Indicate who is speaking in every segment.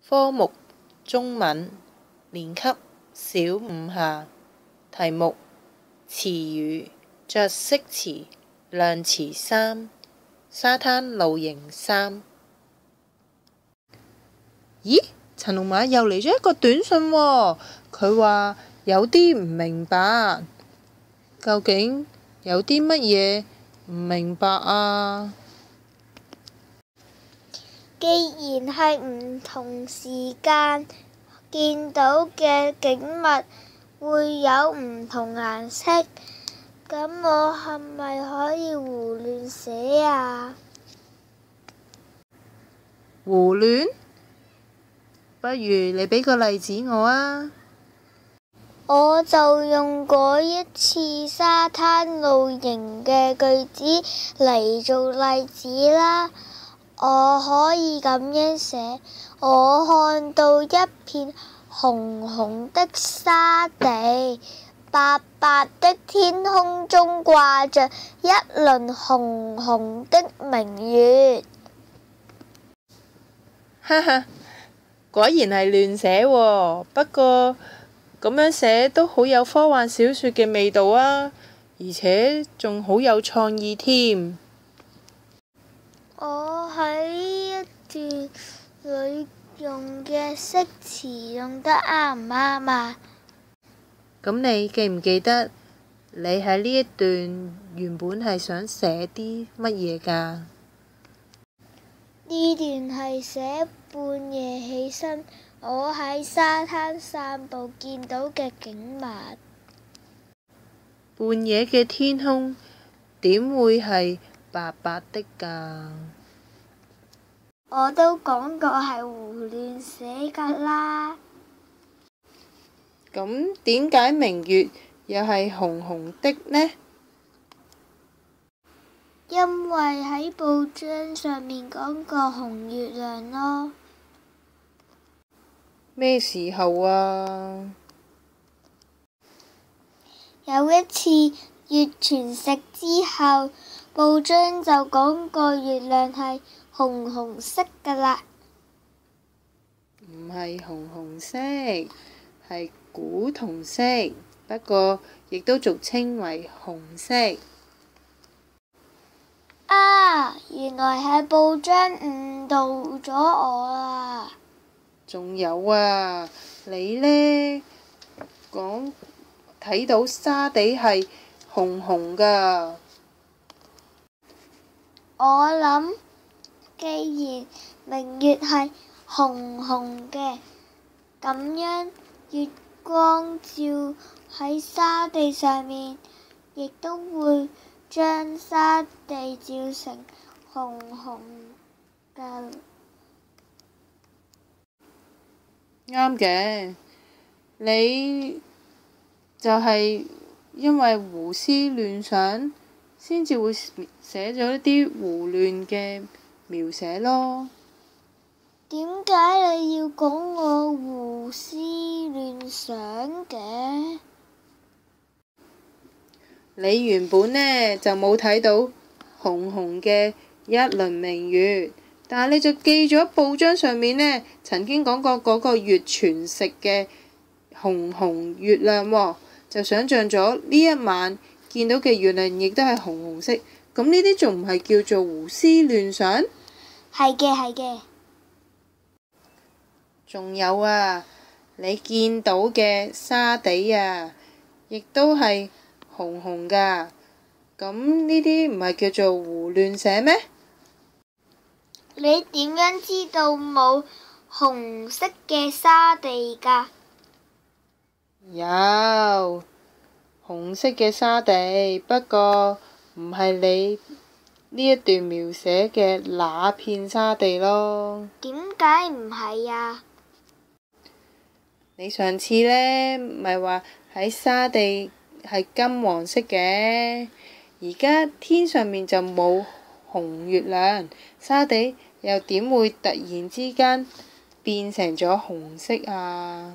Speaker 1: 科目中文年級小五下，題目詞語着色詞量詞3沙灘露營3。咦？陳龍馬又嚟咗一個短信喎，佢話有啲唔明白，究竟有啲乜嘢唔明白啊？
Speaker 2: 既然係唔同時間見到嘅景物會有唔同顏色，咁我係咪可以胡亂寫啊？
Speaker 1: 胡亂？不如你俾個例子我啊。
Speaker 2: 我就用嗰一次沙灘露營嘅句子嚟做例子啦。我可以咁樣寫：我看到一片紅紅的沙地，白白的天空中掛着一輪紅紅的明月。
Speaker 1: 哈哈，果然係亂寫喎，不過咁樣寫都好有科幻小說嘅味道啊，而且仲好有創意添。
Speaker 2: 我喺呢一段裏用嘅色詞用得啱唔啱啊？
Speaker 1: 咁你記唔記得你喺呢一段原本係想寫啲乜嘢㗎？
Speaker 2: 呢段係寫半夜起身，我喺沙灘散步見到嘅景物。
Speaker 1: 半夜嘅天空點會係白白的㗎？
Speaker 2: 我都講過係胡亂寫㗎啦。
Speaker 1: 咁點解明月又係紅紅的呢？
Speaker 2: 因為喺報章上面講過紅月亮咯。
Speaker 1: 咩時候啊？
Speaker 2: 有一次月全食之後，報章就講過月亮係紅紅色㗎啦。
Speaker 1: 唔係紅紅色，係古銅色，不過亦都俗稱為紅色。
Speaker 2: 啊！原來係報章誤導咗我啦。
Speaker 1: 仲有啊，你呢講睇到沙地係紅紅㗎。
Speaker 2: 我諗，既然明月係紅紅嘅，咁樣月光照喺沙地上面，亦都會將沙地照成紅紅㗎。
Speaker 1: 啱嘅，你就係因為胡思亂想，先至會寫咗一啲胡亂嘅描寫咯。
Speaker 2: 點解你要講我胡思亂想嘅？
Speaker 1: 你原本呢就冇睇到紅紅嘅一輪明月，但係你就記咗報章上面呢曾經講過嗰個月全食嘅紅紅月亮喎，就想像咗呢一晚見到嘅月亮亦都係紅紅色，咁呢啲仲唔係叫做胡思亂想？
Speaker 2: 係嘅，係嘅。
Speaker 1: 仲有啊，你見到嘅沙地啊，亦都係紅紅㗎，咁呢啲唔係叫做胡亂寫咩？
Speaker 2: 你點樣知道冇紅色嘅沙地㗎？
Speaker 1: 有紅色嘅沙地，不過唔係你呢一段描寫嘅那片沙地咯。
Speaker 2: 點解唔係啊？
Speaker 1: 你上次呢咪話喺沙地係金黃色嘅，而家天上面就冇紅月亮，沙地又點會突然之間變成咗紅色啊？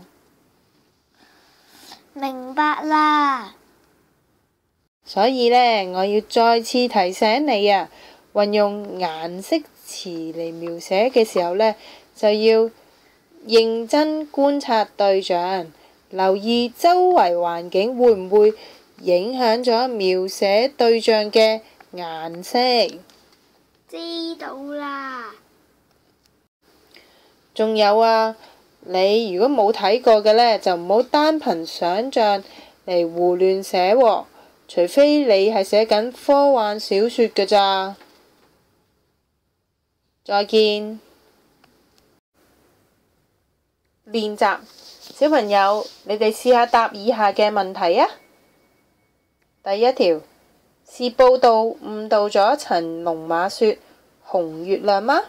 Speaker 2: 明白啦。
Speaker 1: 所以呢，我要再次提醒你啊，運用顏色詞嚟描寫嘅時候呢，就要認真觀察對象，留意周圍環境會唔會影響咗描寫對象嘅顏色。
Speaker 2: 知道啦。
Speaker 1: 仲有啊，你如果冇睇過嘅呢，就唔好單憑想像嚟胡亂寫喎，除非你係寫緊科幻小説㗎咋。再見。練習，小朋友，你哋試下答以下嘅問題啊。第一條，是報道誤導咗陳龍馬說紅月亮嗎？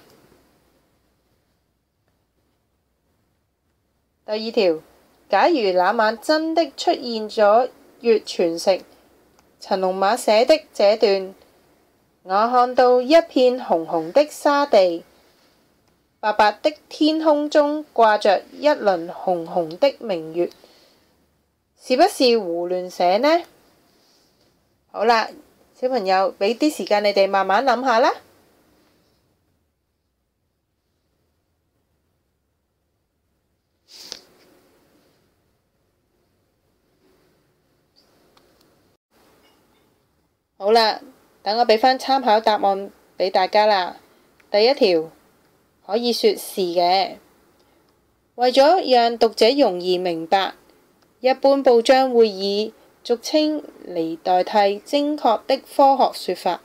Speaker 1: 第二條，假如那晚真的出現咗月全食，陳龍馬寫的這段，我看到一片紅紅的沙地，白白的天空中掛着一輪紅紅的明月，是不是胡亂寫呢？好啦，小朋友，俾啲時間你哋慢慢諗下啦。好啦，等我俾返參考答案俾大家啦。第一條可以說是嘅，為咗讓讀者容易明白，一般報章會以俗稱嚟代替精確的科學說法。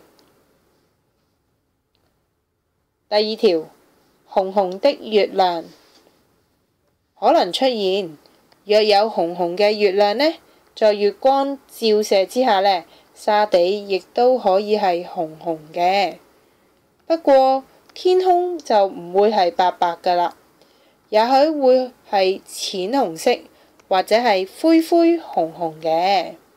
Speaker 1: 第二條，紅紅的月亮可能出現，若有紅紅嘅月亮呢，在月光照射之下呢，沙地亦都可以係紅紅嘅。不過天空就唔會係白白㗎啦，也許會係淺紅色或者係灰灰紅紅嘅。